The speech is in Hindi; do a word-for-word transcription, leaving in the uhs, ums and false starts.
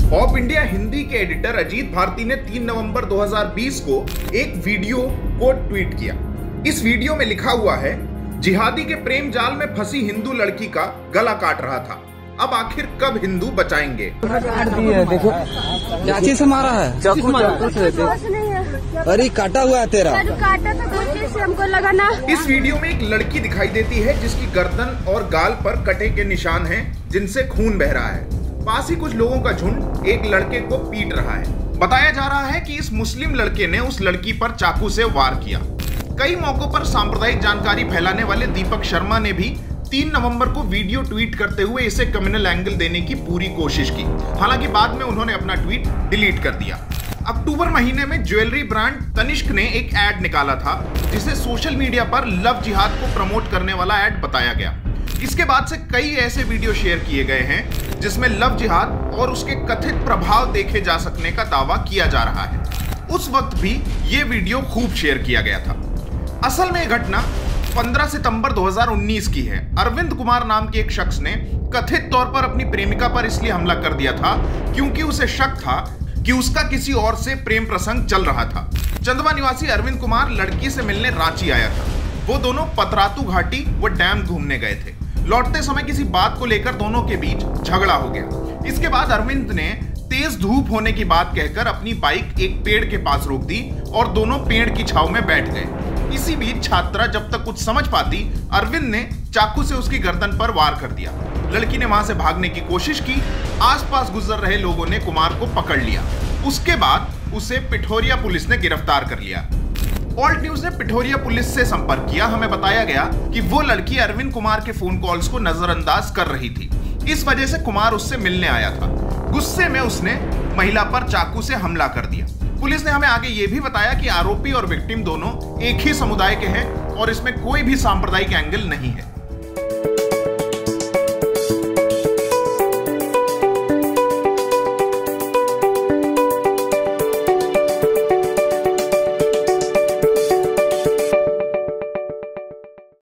पॉप इंडिया हिंदी के एडिटर अजीत भारती ने तीन नवंबर दो हज़ार बीस को एक वीडियो को ट्वीट किया। इस वीडियो में लिखा हुआ है, जिहादी के प्रेम जाल में फंसी हिंदू लड़की का गला काट रहा था, अब आखिर कब हिंदू बचाएंगे। देखो क्या चीज से मारा है, चाकू से। अरे काटा हुआ है तेरा, काटा तो कुछ चीज से हमको लगा ना। इस वीडियो में एक लड़की दिखाई देती है जिसकी गर्दन और गाल पर कटे के निशान हैं, जिनसे खून बह रहा है। पास ही कुछ लोगों का झुंड एक लड़के को पीट रहा है। बताया जा रहा है कि इस मुस्लिम लड़के ने उस लड़की पर चाकू से वार किया। कई मौकों पर सांप्रदायिक जानकारी फैलाने वाले दीपक शर्मा ने भी तीन नवंबर को वीडियो ट्वीट करते हुए इसे कम्युनल एंगल देने की पूरी कोशिश की। हालांकि बाद में उन्होंने अपना ट्वीट डिलीट कर दिया। अक्टूबर महीने में ज्वेलरी ब्रांड तनिष्क ने एक एड निकाला था, जिसे सोशल मीडिया पर लव जिहाद को प्रमोट करने वाला एड बताया गया। इसके बाद से कई ऐसे वीडियो शेयर किए गए हैं जिसमें लव जिहाद और उसके कथित प्रभाव देखे जा सकने का दावा किया जा रहा है। उस वक्त भी ये वीडियो खूब शेयर किया गया था। असल में यह घटना पंद्रह सितंबर दो हज़ार उन्नीस की है। अरविंद कुमार नाम के एक शख्स ने कथित तौर पर अपनी प्रेमिका पर इसलिए हमला कर दिया था क्योंकि उसे शक था कि उसका किसी और से प्रेम प्रसंग चल रहा था। चंदवा निवासी अरविंद कुमार लड़की से मिलने रांची आया था। वो दोनों पतरातू घाटी व डैम घूमने गए थे। लौटते समय किसी बात को लेकर दोनों के बीच झगड़ा हो गया। इसके बाद अरविंद ने तेज धूप होने की बात कहकर अपनी बाइक एक पेड़ के पास रोक दी और दोनों पेड़ की छांव में बैठ गए। इसी बीच छात्रा जब तक कुछ समझ पाती, अरविंद ने चाकू से उसकी गर्दन पर वार कर दिया। लड़की ने वहां से भागने की कोशिश की। आसपास गुजर रहे लोगों ने कुमार को पकड़ लिया। उसके बाद उसे पिठोरिया पुलिस ने गिरफ्तार कर लिया। ऑल्ट न्यूज ने पिठोरिया पुलिस से संपर्क किया। हमें बताया गया कि वो लड़की अरविंद कुमार के फोन कॉल्स को नजरअंदाज कर रही थी। इस वजह से कुमार उससे मिलने आया था। गुस्से में उसने महिला पर चाकू से हमला कर दिया। पुलिस ने हमें आगे ये भी बताया कि आरोपी और विक्टिम दोनों एक ही समुदाय के हैं और इसमें कोई भी सांप्रदायिक एंगल नहीं है।